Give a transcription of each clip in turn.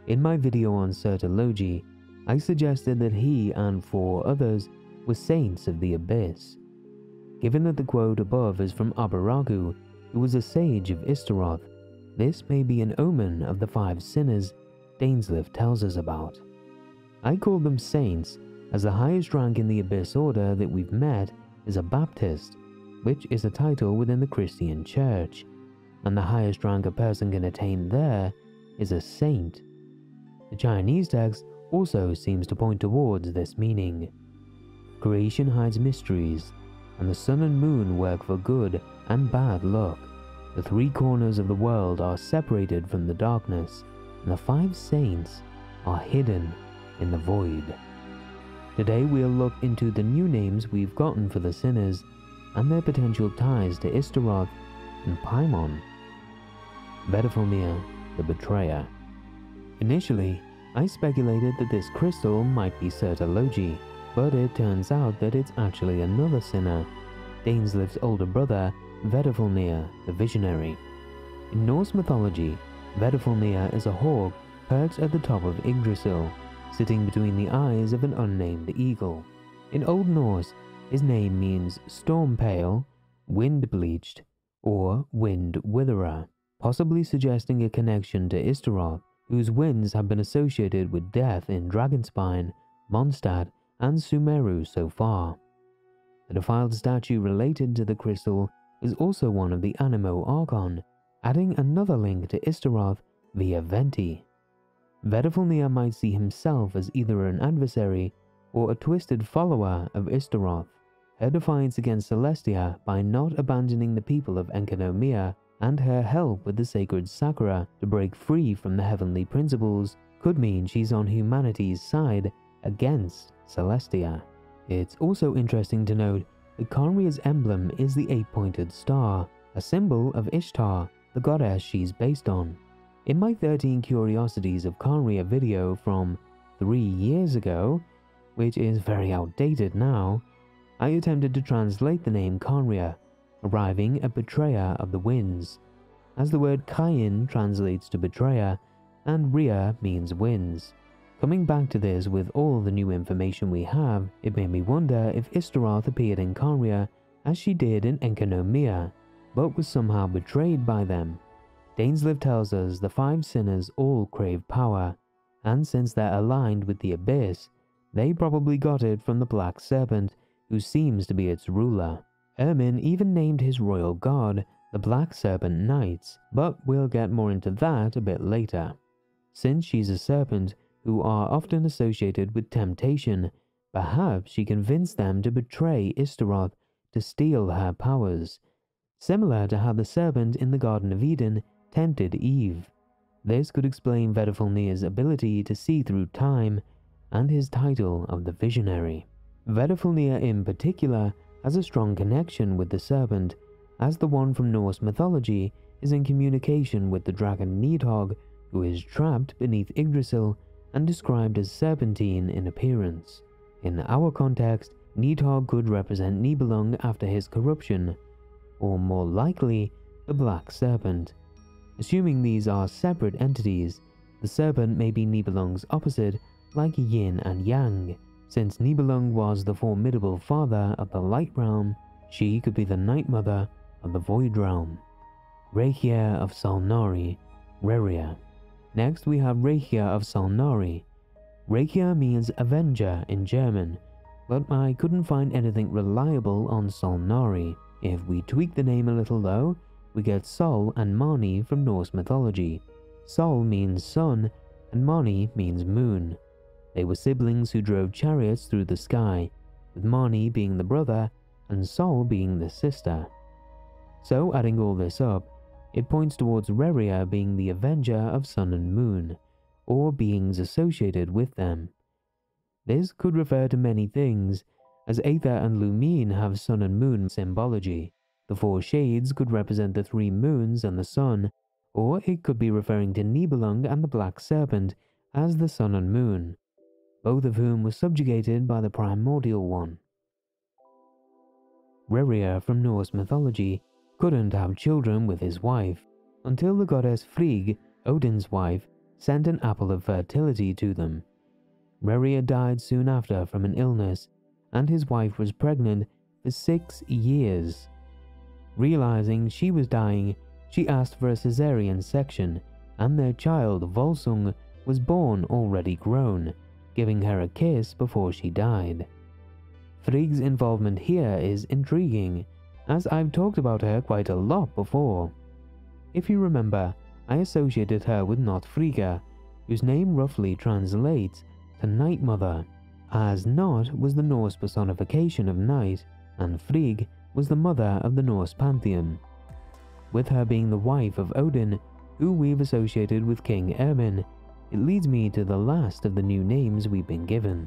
In my video on Certology, I suggested that he and 4 others were saints of the abyss. Given that the quote above is from Abaragu, who was a sage of Istaroth, this may be an omen of the 5 sinners Dainsleif tells us about. I call them saints as the highest rank in the Abyss Order that we've met is a Baptist, which is a title within the Christian Church, and the highest rank a person can attain there is a saint. The Chinese text also seems to point towards this meaning. Creation hides mysteries, and the sun and moon work for good and bad luck. The 3 corners of the world are separated from the darkness, and the 5 saints are hidden in the void. Today we'll look into the new names we've gotten for the sinners and their potential ties to Istaroth and Paimon. Vedifilnir, the Betrayer. Initially, I speculated that this crystal might be Certology, but it turns out that it's actually another sinner, Dainsleif's older brother, Vedifilnir, the Visionary. In Norse mythology, Vedifilnir is a hawk perched at the top of Yggdrasil, sitting between the eyes of an unnamed eagle. In Old Norse, his name means storm pale, wind bleached, or wind witherer, possibly suggesting a connection to Istaroth, whose winds have been associated with death in Dragonspine, Mondstadt, and Sumeru so far. The defiled statue related to the crystal is also one of the Anemo Archon, adding another link to Istaroth via Venti. Vedifilnir might see himself as either an adversary or a twisted follower of Istaroth. Her defiance against Celestia by not abandoning the people of Enkanomiya and her help with the sacred Sakura to break free from the heavenly principles could mean she's on humanity's side against Celestia. It's also interesting to note that Khaenri'ah's emblem is the 8-pointed star, a symbol of Ishtar, the goddess she's based on. In my 13 Curiosities of Khaenri'ah video from 3 years ago, which is very outdated now, I attempted to translate the name Khaenri'ah, arriving at Betrayer of the Winds, as the word Khaen translates to betrayer, and Rhea means winds. Coming back to this with all the new information we have, it made me wonder if Istaroth appeared in Khaenri'ah as she did in Enkanomiya, but was somehow betrayed by them. Dainsleif tells us the 5 sinners all crave power, and since they're aligned with the Abyss, they probably got it from the Black Serpent, who seems to be its ruler. Ermin even named his royal guard the Black Serpent Knights, but we'll get more into that a bit later. Since she's a serpent who are often associated with temptation, perhaps she convinced them to betray Istaroth to steal her powers, similar to how the serpent in the Garden of Eden tempted Eve. This could explain Vedifilnir's ability to see through time and his title of the Visionary. Vedifilnir in particular has a strong connection with the serpent, as the one from Norse mythology is in communication with the dragon Nidhogg, who is trapped beneath Yggdrasil and described as serpentine in appearance. In our context, Nidhogg could represent Nibelung after his corruption, or more likely, the Black Serpent. Assuming these are separate entities, the serpent may be Nibelung's opposite, like yin and yang. Since Nibelung was the formidable father of the Light Realm, she could be the Night Mother of the Void Realm. Reikia of Salnari, Reria. Next we have Reikia of Salnari. Reikia means Avenger in German, but I couldn't find anything reliable on Salnari. If we tweak the name a little though, we get Sol and Mani from Norse mythology. Sol means sun, and Mani means moon. They were siblings who drove chariots through the sky, with Mani being the brother and Sol being the sister. So adding all this up, it points towards Reria being the avenger of sun and moon, or beings associated with them. This could refer to many things, as Aether and Lumine have sun and moon symbology. The 4 shades could represent the 3 moons and the sun, or it could be referring to Nibelung and the Black Serpent as the sun and moon, both of whom were subjugated by the primordial one. Reria from Norse mythology couldn't have children with his wife, until the goddess Frigg, Odin's wife, sent an apple of fertility to them. Rerir died soon after from an illness, and his wife was pregnant for 6 years. Realizing she was dying, she asked for a caesarean section, and their child, Volsung, was born already grown, giving her a kiss before she died. Frigg's involvement here is intriguing, as I've talked about her quite a lot before. If you remember, I associated her with Notfrigga, whose name roughly translates to Night Mother, as Not was the Norse personification of night, and Frigg was the mother of the Norse pantheon. With her being the wife of Odin, who we've associated with King Ermin, it leads me to the last of the new names we've been given: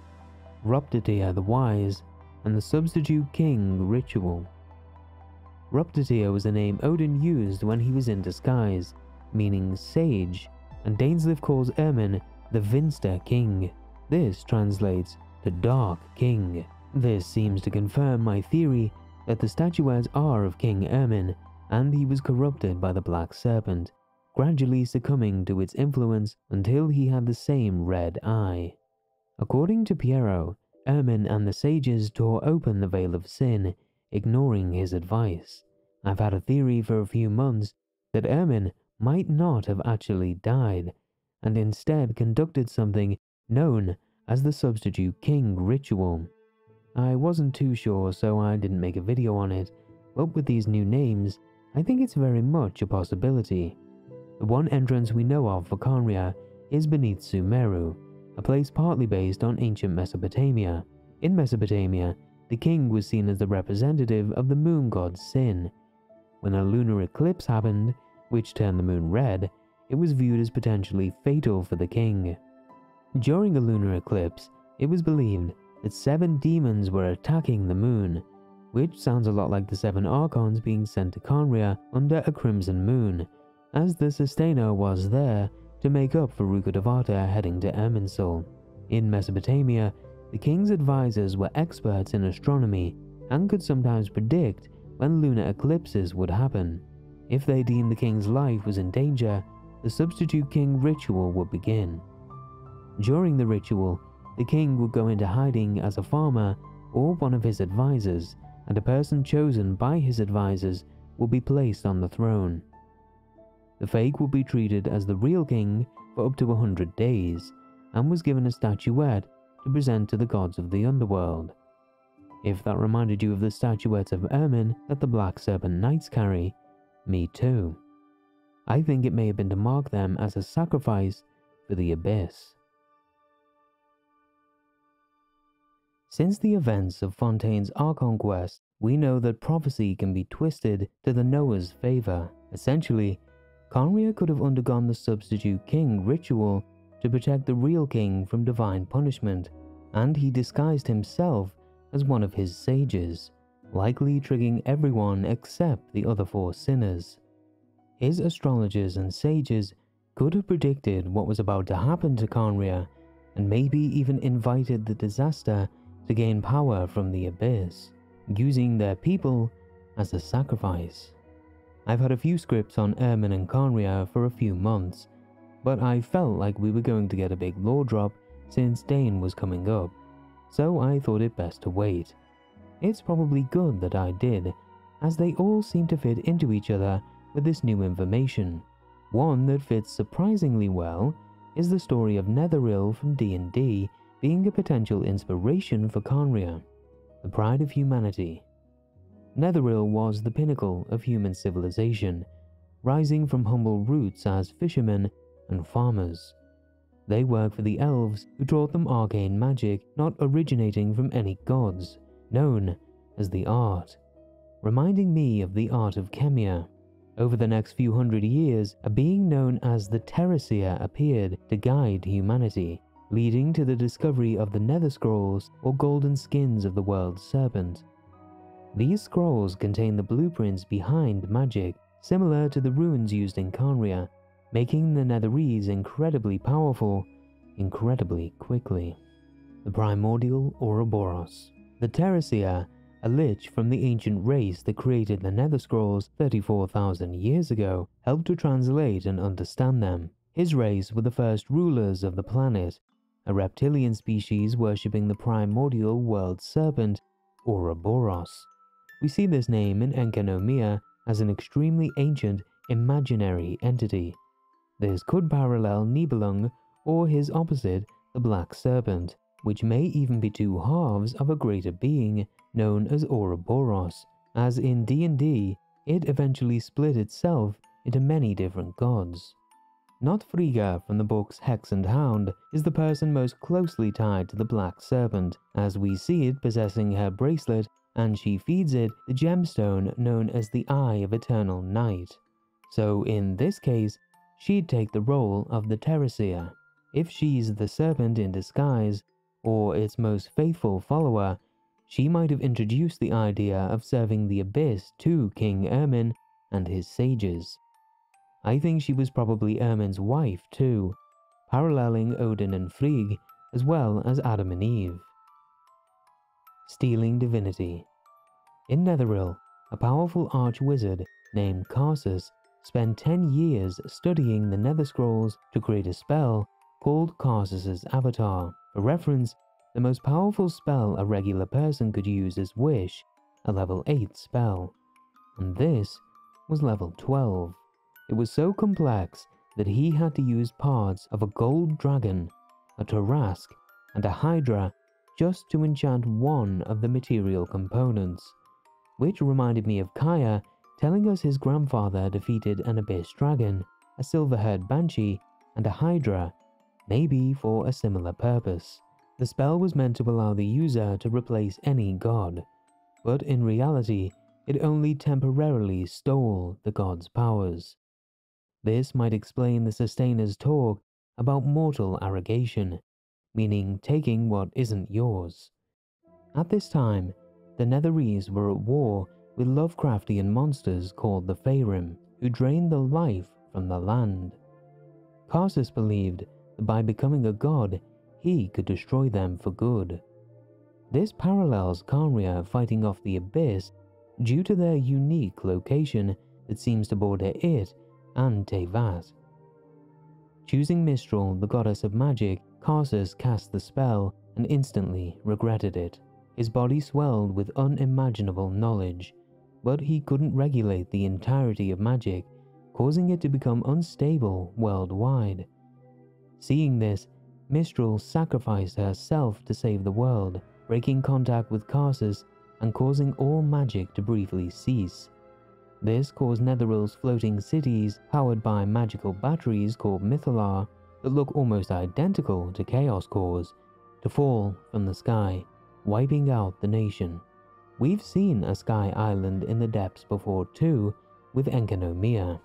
Ruptitr the Wise and the Substitute King Ritual. Ruptitr was a name Odin used when he was in disguise, meaning sage, and Dainsleif calls Ermin the Vinster King. This translates to Dark King. This seems to confirm my theory that the statuettes are of King Ermin, and he was corrupted by the Black Serpent, gradually succumbing to its influence until he had the same red eye. According to Piero, Ermin and the sages tore open the veil of sin, ignoring his advice. I've had a theory for a few months that Ermin might not have actually died, and instead conducted something known as the Substitute King Ritual. I wasn't too sure, so I didn't make a video on it, but with these new names, I think it's very much a possibility. The one entrance we know of for Khaenri'ah is beneath Sumeru, a place partly based on ancient Mesopotamia. In Mesopotamia, the king was seen as the representative of the moon god Sin. When a lunar eclipse happened, which turned the moon red, it was viewed as potentially fatal for the king. During a lunar eclipse, it was believed that 7 demons were attacking the moon, which sounds a lot like the 7 Archons being sent to Khaenri'ah under a crimson moon, as the Sustainer was there to make up for Rukkhadevata heading to Irminsul. In Mesopotamia, the king's advisors were experts in astronomy and could sometimes predict when lunar eclipses would happen. If they deemed the king's life was in danger, the Substitute King Ritual would begin. During the ritual, the king would go into hiding as a farmer or one of his advisors, and a person chosen by his advisors would be placed on the throne. The fake would be treated as the real king for up to 100 days, and was given a statuette to present to the gods of the underworld. If that reminded you of the statuettes of Ermin that the Black Serpent Knights carry, me too. I think it may have been to mark them as a sacrifice for the Abyss. Since the events of Fontaine's Archon quest, we know that prophecy can be twisted to the knower's favor. Essentially, Khaenri'ah could have undergone the Substitute King Ritual to protect the real king from divine punishment, and he disguised himself as one of his sages, likely triggering everyone except the other 4 sinners. His astrologers and sages could have predicted what was about to happen to Khaenri'ah, and maybe even invited the disaster to gain power from the Abyss, using their people as a sacrifice. I've had a few scripts on Ermin and Khaenri'ah for a few months, but I felt like we were going to get a big lore drop since Dane was coming up, so I thought it best to wait. It's probably good that I did, as they all seem to fit into each other with this new information. One that fits surprisingly well is the story of Netheril from D&D being a potential inspiration for Khaenri'ah, the pride of humanity. Netheril was the pinnacle of human civilization, rising from humble roots as fishermen and farmers. They worked for the elves, who taught them arcane magic not originating from any gods, known as the Art, reminding me of the art of Kemia. Over the next few hundred years, a being known as the Terraseer appeared to guide humanity, leading to the discovery of the Nether Scrolls, or golden skins of the world's serpent. These scrolls contain the blueprints behind magic, similar to the runes used in Khaenri'ah, making the Netherese incredibly powerful, incredibly quickly. The Primordial Ouroboros. The Terraseer, a lich from the ancient race that created the Nether Scrolls 34,000 years ago, helped to translate and understand them. His race were the first rulers of the planet, a reptilian species worshipping the primordial world serpent, Ouroboros. We see this name in Enkanomiya as an extremely ancient, imaginary entity. This could parallel Nibelung or his opposite, the Black Serpent, which may even be two halves of a greater being known as Ouroboros, as in D&D, it eventually split itself into many different gods. Not Frigga from the books Hex and Hound is the person most closely tied to the Black Serpent, as we see it possessing her bracelet and she feeds it the gemstone known as the Eye of Eternal Night. So in this case, she'd take the role of the Terraseer. If she's the serpent in disguise, or its most faithful follower, she might have introduced the idea of serving the Abyss to King Ermin and his sages. I think she was probably Ermin's wife too, paralleling Odin and Frigg, as well as Adam and Eve. Stealing divinity. In Netheril, a powerful arch-wizard named Karsus spent 10 years studying the Nether Scrolls to create a spell called Karsus's Avatar. For reference, the most powerful spell a regular person could use is Wish, a level 8 spell, and this was level 12. It was so complex that he had to use parts of a gold dragon, a Tarrasque, and a Hydra just to enchant one of the material components, which reminded me of Kaya telling us his grandfather defeated an Abyss Dragon, a silver-haired Banshee, and a Hydra, maybe for a similar purpose. The spell was meant to allow the user to replace any god, but in reality, it only temporarily stole the god's powers. This might explain the Sustainers' talk about mortal arrogation, meaning taking what isn't yours. At this time, the Netherese were at war with Lovecraftian monsters called the Faerun, who drained the life from the land. Karsus believed that by becoming a god, he could destroy them for good. This parallels Khaenri'ah fighting off the Abyss due to their unique location that seems to border it and Teyvat. Choosing Mistral, the goddess of magic, Karsus cast the spell and instantly regretted it. His body swelled with unimaginable knowledge, but he couldn't regulate the entirety of magic, causing it to become unstable worldwide. Seeing this, Mistral sacrificed herself to save the world, breaking contact with Karsus and causing all magic to briefly cease. This caused Netheril's floating cities, powered by magical batteries called Mythallar, that look almost identical to Chaos Cores, to fall from the sky, wiping out the nation. We've seen a sky island in the depths before too, with Enkanomiya.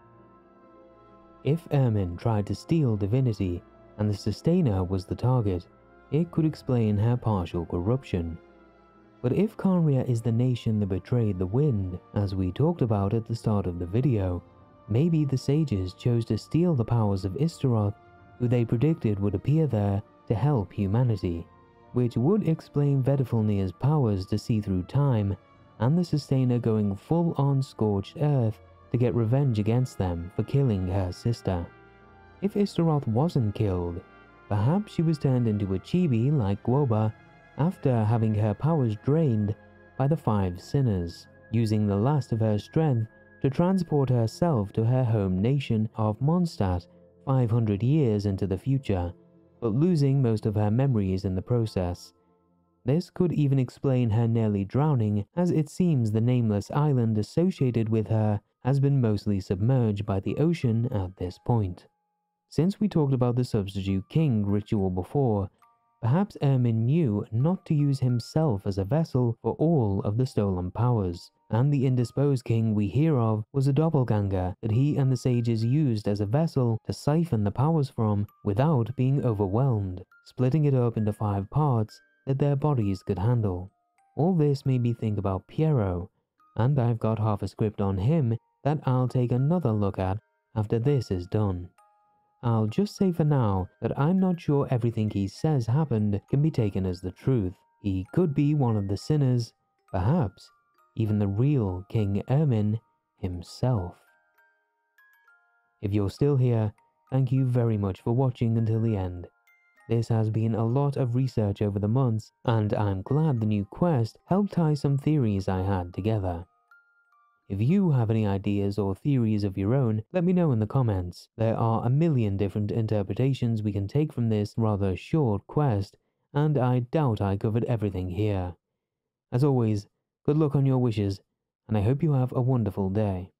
If Ermin tried to steal divinity, and the Sustainer was the target, it could explain her partial corruption. But if Khaenri'ah is the nation that betrayed the wind, as we talked about at the start of the video, maybe the sages chose to steal the powers of Istaroth, who they predicted would appear there to help humanity, which would explain Vedifilnir's powers to see through time, and the Sustainer going full-on scorched earth to get revenge against them for killing her sister. If Istaroth wasn't killed, perhaps she was turned into a chibi like Guoba after having her powers drained by the 5 sinners, using the last of her strength to transport herself to her home nation of Mondstadt 500 years into the future, but losing most of her memories in the process. This could even explain her nearly drowning, as it seems the nameless island associated with her has been mostly submerged by the ocean at this point. Since we talked about the Substitute King ritual before, perhaps Ermin knew not to use himself as a vessel for all of the stolen powers, and the indisposed king we hear of was a doppelganger that he and the sages used as a vessel to siphon the powers from without being overwhelmed, splitting it up into 5 parts that their bodies could handle. All this made me think about Piero, and I've got half a script on him that I'll take another look at after this is done. I'll just say for now that I'm not sure everything he says happened can be taken as the truth. He could be one of the sinners, perhaps even the real King Ermin himself. If you're still here, Thank you very much for watching until the end. This has been a lot of research over the months, and I'm glad the new quest helped tie some theories I had together. If you have any ideas or theories of your own, let me know in the comments. There are a million different interpretations we can take from this rather short quest, and I doubt I covered everything here. As always, good luck on your wishes, and I hope you have a wonderful day.